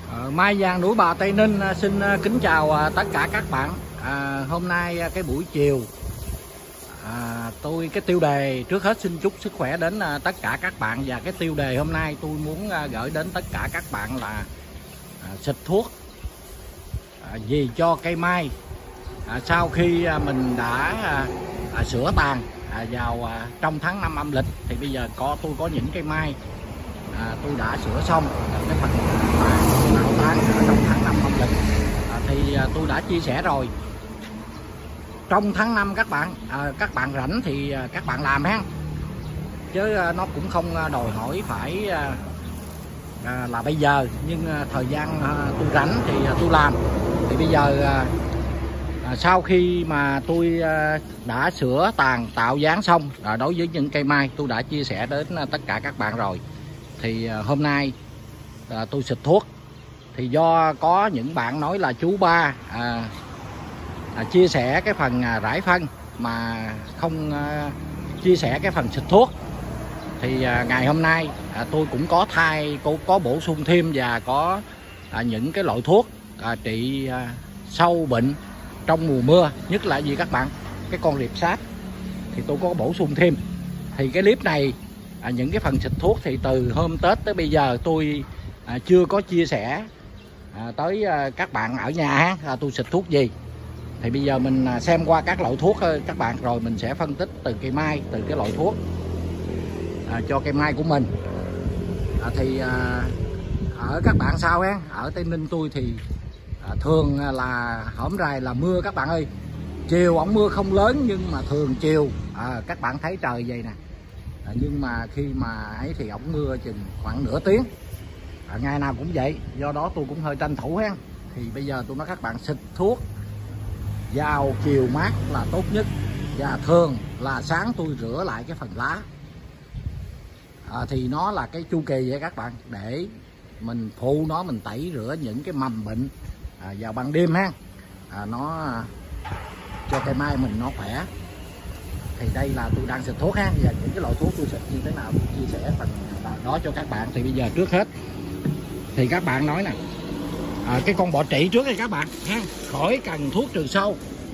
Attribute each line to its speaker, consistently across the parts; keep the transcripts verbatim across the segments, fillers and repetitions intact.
Speaker 1: Ờ, Mai Vàng Núi Bà Tây Ninh xin kính chào tất cả các bạn. À, hôm nay cái buổi chiều à, tôi cái tiêu đề trước hết xin chúc sức khỏe đến tất cả các bạn, và cái tiêu đề hôm nay tôi muốn gửi đến tất cả các bạn là à, xịt thuốc à, gì cho cây mai à, sau khi mình đã à, à, sửa tàn à, vào à, trong tháng năm âm lịch. Thì bây giờ có tôi có những cây mai à, tôi đã sửa xong cái phần tạo tán ở trong tháng năm âm lịch à, thì à, tôi đã chia sẻ rồi. Trong tháng năm các bạn à, các bạn rảnh thì à, các bạn làm ha, chứ à, nó cũng không đòi hỏi phải à, à, là bây giờ, nhưng à, thời gian à, tôi rảnh thì à, tôi làm. Thì bây giờ à, à, sau khi mà tôi à, đã sửa tàn tạo dáng xong à, đối với những cây mai tôi đã chia sẻ đến à, tất cả các bạn rồi. Thì à, hôm nay à, tôi xịt thuốc. Thì do có những bạn nói là chú Ba à, à, chia sẻ cái phần à, rải phân mà không à, chia sẻ cái phần xịt thuốc, thì à, ngày hôm nay à, tôi cũng có thay có, có bổ sung thêm và có à, những cái loại thuốc à, trị à, sâu bệnh trong mùa mưa, nhất là gì các bạn, cái con riệp sát, thì tôi có bổ sung thêm. Thì cái clip này à, những cái phần xịt thuốc thì từ hôm Tết tới bây giờ tôi à, chưa có chia sẻ à, tới à, các bạn ở nhà à, tôi xịt thuốc gì. Thì bây giờ mình à, xem qua các loại thuốc các bạn, rồi mình sẽ phân tích từ cây mai, từ cái loại thuốc à, cho cây mai của mình. à, thì à, ở các bạn sao á, ở Tây Ninh tôi thì à, thường là hổm rày là mưa các bạn ơi. Chiều ổng mưa không lớn, nhưng mà thường chiều à, các bạn thấy trời vậy nè à, nhưng mà khi mà ấy thì ổng mưa chừng khoảng nửa tiếng à, ngày nào cũng vậy. Do đó tôi cũng hơi tranh thủ ha. Thì bây giờ tôi nói các bạn xịt thuốc vào chiều mát là tốt nhất, và thường là sáng tôi rửa lại cái phần lá à, thì nó là cái chu kỳ vậy các bạn, để mình phụ nó, mình tẩy rửa những cái mầm bệnh à, vào ban đêm ha à, nó cho cây mai mình nó khỏe. Thì đây là tôi đang xịt thuốc ha, và những cái loại thuốc tôi xịt như thế nào tôi chia sẻ phần đó cho các bạn. Thì bây giờ trước hết thì các bạn nói nè à, cái con bọ trĩ trước đây các bạn ha, khỏi cần thuốc trừ sâu.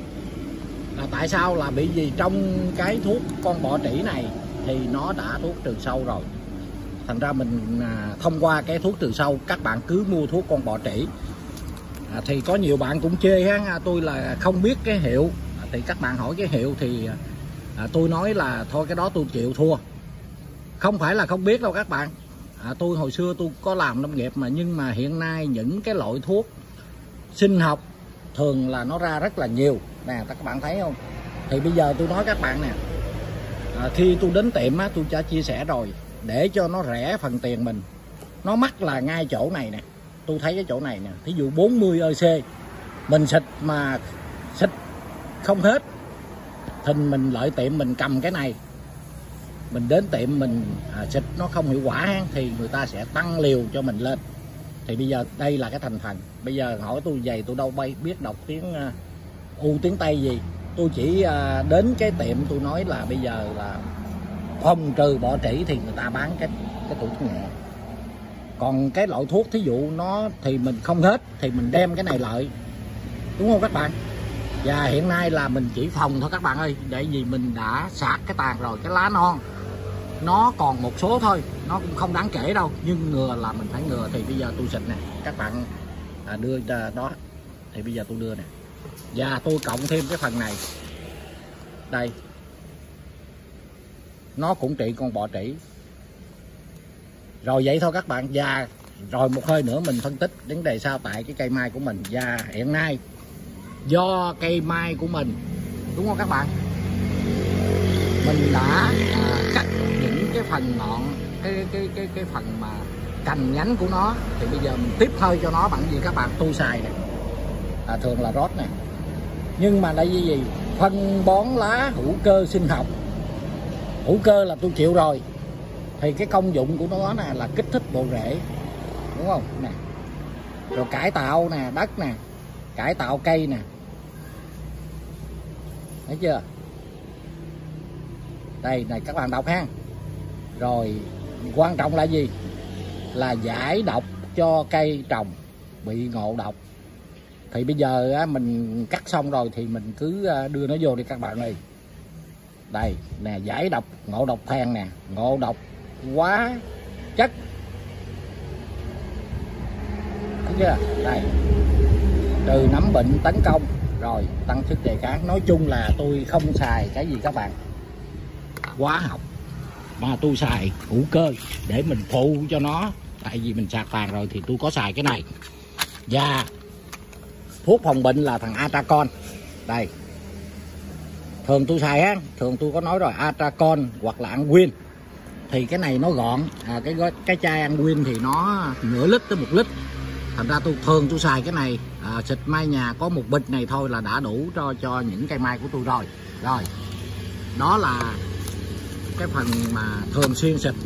Speaker 1: À, tại sao là bị gì, trong cái thuốc con bọ trĩ này thì nó đã thuốc trừ sâu rồi, thành ra mình à, thông qua cái thuốc trừ sâu các bạn cứ mua thuốc con bọ trĩ. À, thì có nhiều bạn cũng chê ha, tôi là không biết cái hiệu à, thì các bạn hỏi cái hiệu thì à, tôi nói là thôi cái đó tôi chịu thua. Không phải là không biết đâu các bạn. À, tôi hồi xưa tôi có làm nông nghiệp mà, nhưng mà hiện nay những cái loại thuốc sinh học thường là nó ra rất là nhiều nè, các bạn thấy không. Thì bây giờ tôi nói các bạn nè à, khi tôi đến tiệm á, tôi đã chia sẻ rồi, để cho nó rẻ phần tiền mình. Nó mắc là ngay chỗ này nè, tôi thấy cái chỗ này nè, thí dụ bốn mươi e xê mình xịt mà xịt không hết thì mình lợi tiệm mình cầm cái này, mình đến tiệm mình à, xịt nó không hiệu quả thì người ta sẽ tăng liều cho mình lên. Thì bây giờ đây là cái thành phần. Bây giờ hỏi tôi vậy tôi đâu bay biết đọc tiếng uh, U tiếng Tây gì. Tôi chỉ uh, đến cái tiệm tôi nói là bây giờ là phòng trừ bọ trĩ thì người ta bán cái cái thuốc nhẹ. Còn cái loại thuốc thí dụ nó thì mình không hết thì mình đem cái này lợi, đúng không các bạn. Và hiện nay là mình chỉ phòng thôi các bạn ơi, để vì mình đã sạc cái tàn rồi, cái lá non nó còn một số thôi, nó cũng không đáng kể đâu, nhưng ngừa là mình phải ngừa. Thì bây giờ tôi xịt nè các bạn à, đưa ra đó, thì bây giờ tôi đưa nè, và tôi cộng thêm cái phần này đây, nó cũng trị con bọ trĩ rồi vậy thôi các bạn. Và rồi một hơi nữa mình phân tích vấn đề sao tại cái cây mai của mình. Và hiện nay do cây mai của mình, đúng không các bạn, mình đã à, cắt những cái phần ngọn, cái cái cái cái phần mà cành nhánh của nó. Thì bây giờ mình tiếp hơi cho nó bằng gì các bạn, tôi xài nè à, thường là rót nè, nhưng mà đây gì phân bón lá hữu cơ sinh học. Hữu cơ là tôi chịu rồi, thì cái công dụng của nó nè là kích thích bộ rễ, đúng không nè, rồi cải tạo nè đất nè, cải tạo cây nè, thấy chưa. Đây này các bạn đọc ha. Rồi quan trọng là gì, là giải độc cho cây trồng. bị ngộ độc. Thì bây giờ á, mình cắt xong rồi thì mình cứ đưa nó vô đi các bạn ơi. Đây nè, giải độc ngộ độc than nè, ngộ độc hóa chất. Thấy chưa? Đây, trừ nấm bệnh tấn công, rồi tăng sức đề kháng. Nói chung là tôi không xài cái gì các bạn hóa học, mà tôi xài hữu cơ để mình phụ cho nó. Tại vì mình sạc tàn rồi thì tôi có xài cái này. Và thuốc phòng bệnh là thằng Atracon. Đây, thường tôi xài á, thường tôi có nói rồi, Atracon hoặc là Anwin. Thì cái này nó gọn, à, cái cái chai Anwin thì nó nửa lít tới một lít. Thành ra tôi thường tôi xài cái này, à, xịt mai nhà có một bịch này thôi là đã đủ cho cho những cây mai của tôi rồi. Rồi, đó là cái phần mà thường xuyên xịt.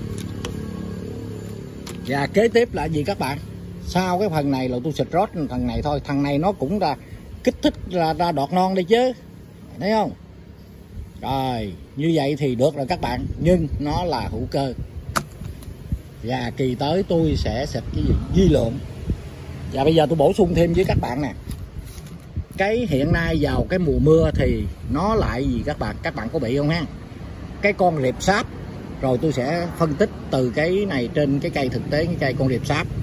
Speaker 1: Và kế tiếp là gì các bạn? Sau cái phần này là tôi xịt rót phần này thôi. Thằng này nó cũng là kích thích ra, ra đọt non đây chứ, thấy không? Rồi, như vậy thì được rồi các bạn. Nhưng nó là hữu cơ. Và kỳ tới tôi sẽ xịt cái gì? Vi lượng. Và bây giờ tôi bổ sung thêm với các bạn nè. Cái hiện nay vào cái mùa mưa thì nó lại gì các bạn? Các bạn có bị không ha? Cái con rệp sáp. Rồi tôi sẽ phân tích từ cái này trên cái cây thực tế, cái cây con rệp sáp.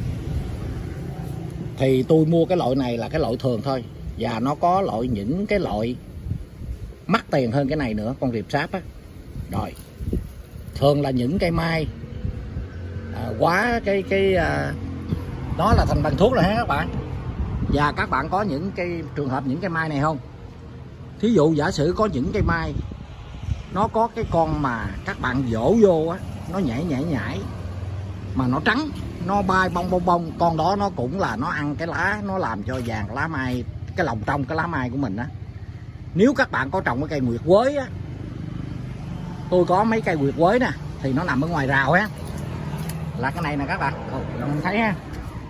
Speaker 1: Thì tôi mua cái loại này là cái loại thường thôi. Và nó có loại những cái loại mắc tiền hơn cái này nữa, con rệp sáp á. Rồi, thường là những cây mai à, quá cái cái à, đó là thành phần thuốc rồi ha các bạn. Và các bạn có những cái trường hợp những cây mai này không? Thí dụ giả sử có những cây mai nó có cái con mà các bạn vỗ vô á, nó nhảy nhảy nhảy mà nó trắng, nó bay bông bông bông, con đó nó cũng là nó ăn cái lá, nó làm cho vàng lá mai, cái lòng trong cái lá mai của mình á. Nếu các bạn có trồng cái cây nguyệt quế á, tôi có mấy cây nguyệt quế nè, thì nó nằm ở ngoài rào á, là cái này nè các bạn, mình thấy ha.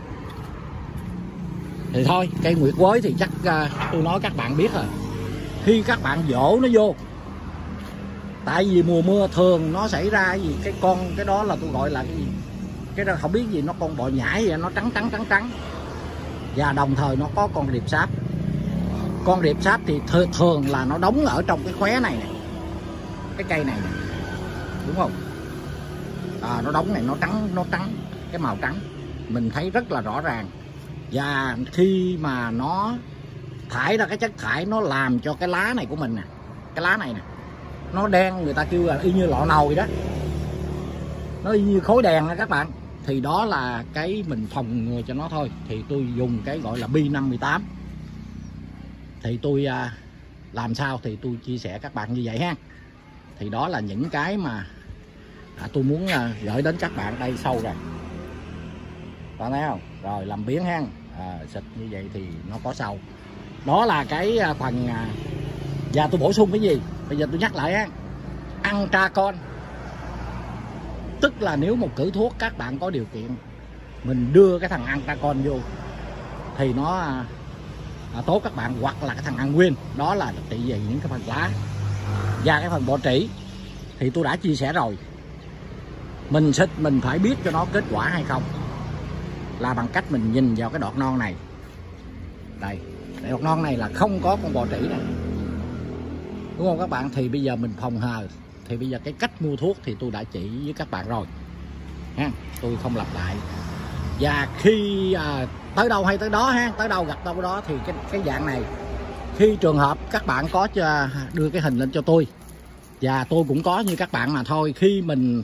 Speaker 1: Thì thôi, cây nguyệt quế thì chắc uh, tôi nói các bạn biết rồi. Khi các bạn vỗ nó vô, tại vì mùa mưa thường nó xảy ra cái gì, cái con cái đó là tôi gọi là cái gì, cái đó không biết gì, nó con bò nhảy vậy, nó trắng trắng trắng trắng. Và đồng thời nó có con rệp sáp. Con rệp sáp thì th thường là nó đóng ở trong cái khóe này nè, cái cây này nè, đúng không? À, nó đóng này, nó trắng, nó trắng, cái màu trắng mình thấy rất là rõ ràng. Và khi mà nó thải ra cái chất thải, nó làm cho cái lá này của mình nè, cái lá này nè, nó đen, người ta kêu là y như lọ nồi đó, nó y như khối đèn đó các bạn. Thì đó là cái mình phòng ngừa cho nó thôi. Thì tôi dùng cái gọi là B năm tám. Thì tôi à, làm sao thì tôi chia sẻ các bạn như vậy ha. Thì đó là những cái mà à, tôi muốn à, gửi đến các bạn đây sau rồi. Bạn thấy không? Rồi làm biến ha, à, xịt như vậy thì nó có sâu. Đó là cái à, phần à, và tôi bổ sung cái gì? Bây giờ tôi nhắc lại ha. Atracon. Tức là nếu một cử thuốc các bạn có điều kiện, mình đưa cái thằng Atracon vô thì nó à, à, tốt các bạn. Hoặc là cái thằng Anwin, đó là trị về những cái phần lá. Và cái phần bọ trĩ thì tôi đã chia sẻ rồi. Mình xịt mình phải biết cho nó kết quả hay không, là bằng cách mình nhìn vào cái đọt non này. Đây, đọt non này là không có con bọ trĩ này, đúng không các bạn? Thì bây giờ mình phòng hờ. Thì bây giờ cái cách mua thuốc thì tôi đã chỉ với các bạn rồi ha, tôi không lặp lại. Và khi à, tới đâu hay tới đó ha, tới đâu gặp đâu đó thì cái cái dạng này, khi trường hợp các bạn có cho, đưa cái hình lên cho tôi, và tôi cũng có như các bạn mà thôi. Khi mình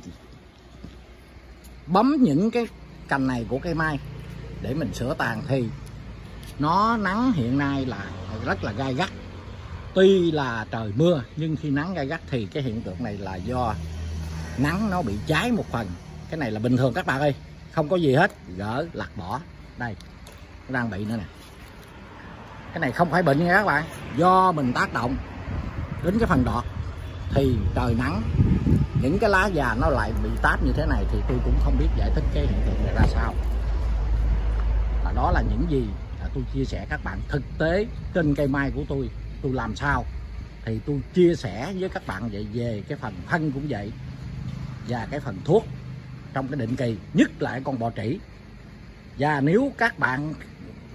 Speaker 1: bấm những cái cành này của cây mai để mình sửa tàn thì nó nắng hiện nay là rất là gai gắt. Tuy là trời mưa nhưng khi nắng gai gắt thì cái hiện tượng này là do nắng nó bị cháy một phần. Cái này là bình thường các bạn ơi, không có gì hết, gỡ lặt bỏ. Đây, nó đang bị nữa nè. Cái này không phải bệnh nha các bạn, do mình tác động đến cái phần đọt thì trời nắng, những cái lá già nó lại bị táp như thế này. Thì tôi cũng không biết giải thích cái hiện tượng này ra sao. Và đó là những gì là tôi chia sẻ các bạn thực tế trên cây mai của tôi. Tôi làm sao thì tôi chia sẻ với các bạn vậy. Về cái phần thân cũng vậy, và cái phần thuốc trong cái định kỳ, nhất là con bọ trĩ. Và nếu các bạn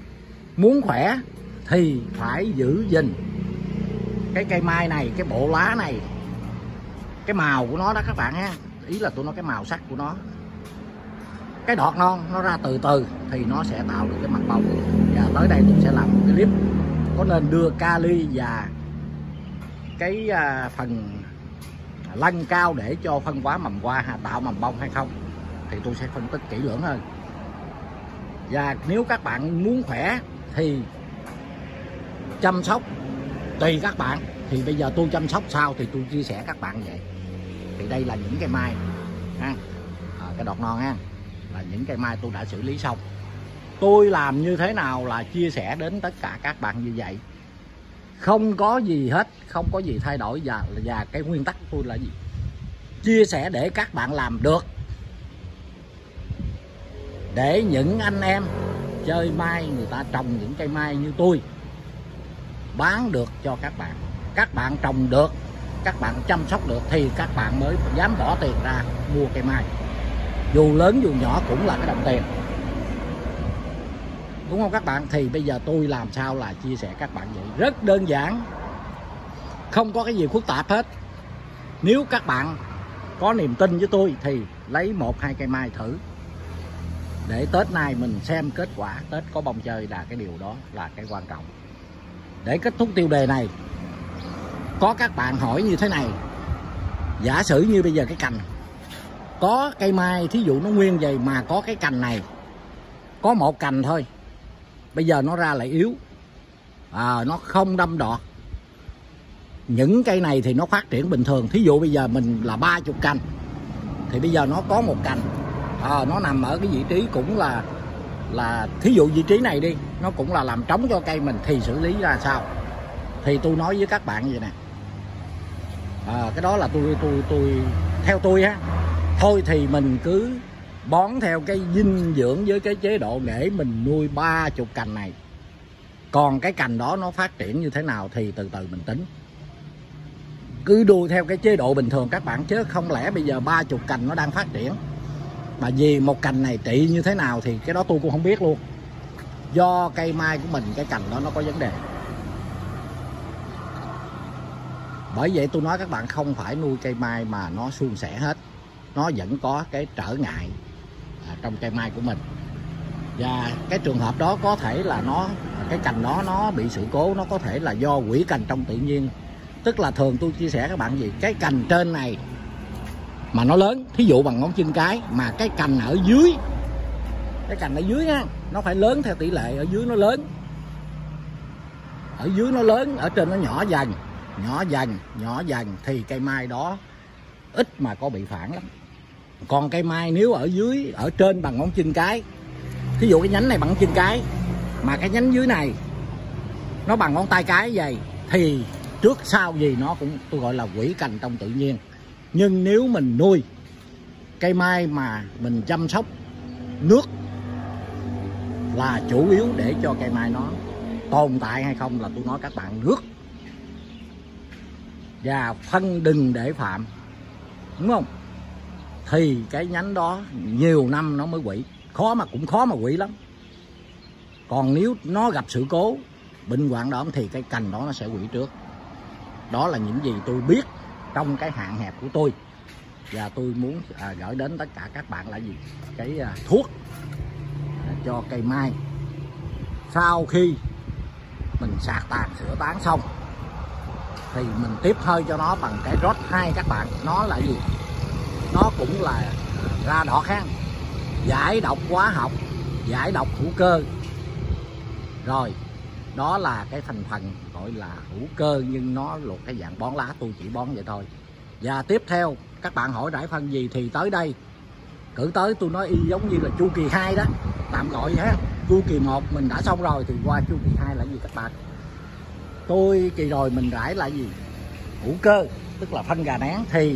Speaker 1: muốn khỏe thì phải giữ gìn cái cây mai này, cái bộ lá này, cái màu của nó đó các bạn ha. Ý là tôi nói cái màu sắc của nó, cái đọt non nó ra từ từ thì nó sẽ tạo được cái mặt bông. Và tới đây tôi sẽ làm một cái clip có nên đưa kali và cái à, phần lân cao để cho phân hóa mầm hoa tạo mầm bông hay không, thì tôi sẽ phân tích kỹ lưỡng hơn. Và nếu các bạn muốn khỏe thì chăm sóc tùy các bạn. Thì bây giờ tôi chăm sóc sao thì tôi chia sẻ các bạn vậy. Thì đây là những cây mai ha, à, cái đọt non ha, là những cây mai tôi đã xử lý xong. Tôi làm như thế nào là chia sẻ đến tất cả các bạn như vậy, không có gì hết, không có gì thay đổi. Và và cái nguyên tắc của tôi là gì? Chia sẻ để các bạn làm được, để những anh em chơi mai, người ta trồng những cây mai như tôi bán được cho các bạn. Các bạn trồng được, các bạn chăm sóc được thì các bạn mới dám bỏ tiền ra mua cây mai. Dù lớn dù nhỏ cũng là cái đồng tiền, đúng không các bạn? Thì bây giờ tôi làm sao là chia sẻ các bạn vậy, rất đơn giản, không có cái gì phức tạp hết. Nếu các bạn có niềm tin với tôi thì lấy một hai cây mai thử, để Tết này mình xem kết quả. Tết có bông chơi là cái điều đó là cái quan trọng. Để kết thúc tiêu đề này, có các bạn hỏi như thế này: giả sử như bây giờ cái cành có cây mai, thí dụ nó nguyên vậy mà có cái cành này, có một cành thôi, bây giờ nó ra lại yếu, à, nó không đâm đọt. Những cây này thì nó phát triển bình thường. Thí dụ bây giờ mình là ba chục cành, thì bây giờ nó có một cành, à, nó nằm ở cái vị trí cũng là là thí dụ vị trí này đi, nó cũng là làm trống cho cây mình, thì xử lý ra sao? Thì tôi nói với các bạn vậy nè, à, cái đó là tôi tôi tôi theo tôi á. Thôi thì mình cứ bón theo cái dinh dưỡng với cái chế độ để mình nuôi ba chục cành này. Còn cái cành đó nó phát triển như thế nào thì từ từ mình tính. Cứ đuôi theo cái chế độ bình thường các bạn, chứ không lẽ bây giờ ba chục cành nó đang phát triển mà vì một cành này trị như thế nào thì cái đó tôi cũng không biết luôn. Do cây mai của mình cái cành đó nó có vấn đề. Bởi vậy tôi nói các bạn không phải nuôi cây mai mà nó suôn sẻ hết. Nó vẫn có cái trở ngại à, trong cây mai của mình. Và cái trường hợp đó có thể là nó cái cành đó nó bị sự cố, nó có thể là do quỷ cành trong tự nhiên. Tức là thường tôi chia sẻ các bạn gì, cái cành trên này mà nó lớn, thí dụ bằng ngón chân cái, mà cái cành ở dưới, cái cành ở dưới á, nó phải lớn theo tỷ lệ, ở dưới nó lớn, ở dưới nó lớn, ở trên nó nhỏ dần, nhỏ dần, nhỏ dần thì cây mai đó ít mà có bị phản lắm. Còn cây mai nếu ở dưới, ở trên bằng ngón chân cái, thí dụ cái nhánh này bằng chân cái mà cái nhánh dưới này nó bằng ngón tay cái vậy, thì trước sau gì nó cũng tôi gọi là quỷ cành trong tự nhiên. Nhưng nếu mình nuôi cây mai mà mình chăm sóc nước là chủ yếu để cho cây mai nó tồn tại hay không, là tôi nói các bạn nước và phân đừng để phạm, đúng không? Thì cái nhánh đó nhiều năm nó mới quỷ, khó mà cũng khó mà quỷ lắm. Còn nếu nó gặp sự cố bệnh hoạn đó thì cái cành đó nó sẽ quỷ trước. Đó là những gì tôi biết trong cái hạn hẹp của tôi, và tôi muốn à, gửi đến tất cả các bạn là gì, cái à, thuốc à, cho cây mai. Sau khi mình sạc tàn sửa tán xong thì mình tiếp hơi cho nó bằng cái rót hai các bạn. Nó là gì? Nó cũng là à, ra đọt ha, giải độc hóa học, giải độc hữu cơ. Rồi đó là cái thành phần gọi là hữu cơ, nhưng nó là cái dạng bón lá, tôi chỉ bón vậy thôi. Và tiếp theo các bạn hỏi rải phân gì thì tới đây cử tới tôi nói y giống như là chu kỳ hai đó, tạm gọi vậy ha. Chu kỳ một mình đã xong rồi thì qua chu kỳ hai là gì các bạn? Tôi kỳ rồi mình rải là gì? Hữu cơ, tức là phân gà nén. Thì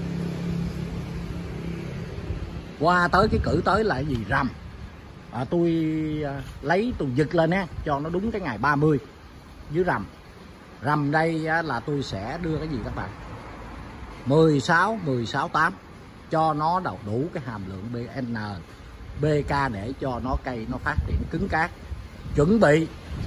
Speaker 1: qua tới cái cử tới là gì? Rằm. À, tôi à, lấy tôi giật lên á cho nó đúng cái ngày ba mươi dưới rằm. Rằm đây á, là tôi sẽ đưa cái gì các bạn? mười sáu, mười sáu, tám cho nó đầu đủ cái hàm lượng bê en, bê ca để cho nó cây nó phát triển cứng cáp. Chuẩn bị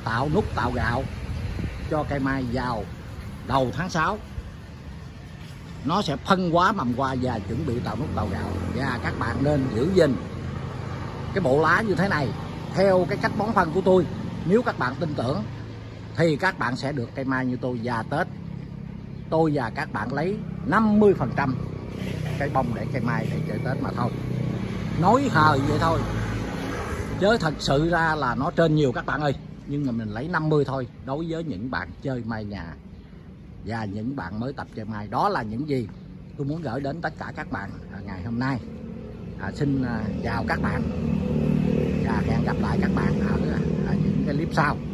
Speaker 1: tạo nút tạo gạo cho cây mai vào đầu tháng sáu. Nó sẽ phân hóa mầm hoa và chuẩn bị tạo nút tạo gạo. Và các bạn nên giữ gìn cái bộ lá như thế này theo cái cách bón phân của tôi. Nếu các bạn tin tưởng thì các bạn sẽ được cây mai như tôi. Và Tết tôi và các bạn lấy năm mươi phần trăm cây bông để cây mai để chơi Tết mà thôi. Nói hời vậy thôi chứ thật sự ra là nó trên nhiều các bạn ơi. Nhưng mà mình lấy năm mươi thôi. Đối với những bạn chơi mai nhà và những bạn mới tập chơi mai, đó là những gì tôi muốn gửi đến tất cả các bạn ngày hôm nay. à, Xin à, chào các bạn và hẹn gặp lại các bạn ở, ở những cái clip sau.